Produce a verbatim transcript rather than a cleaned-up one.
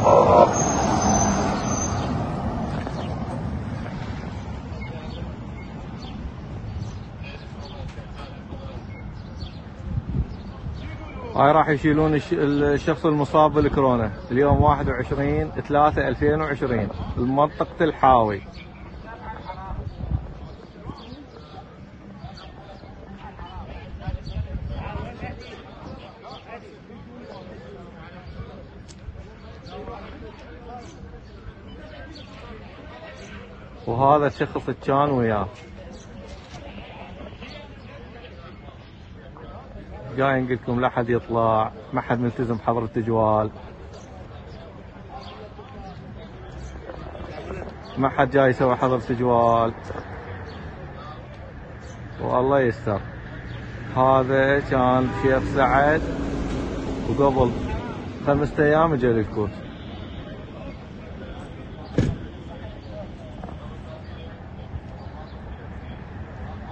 هاي راح يشيلون الشخص المصاب بالكورونا اليوم واحد وعشرين ثلاثة ألفين وعشرين بمنطقة الحاوي. وهذا الشخص كان وياه جاي نقول لكم لا حد يطلع، ما حد ملتزم حظر التجوال، ما حد جاي يسوي حظر تجوال، والله يستر. هذا كان شيخ سعد وقبل خمسة ايام اجى للكوت.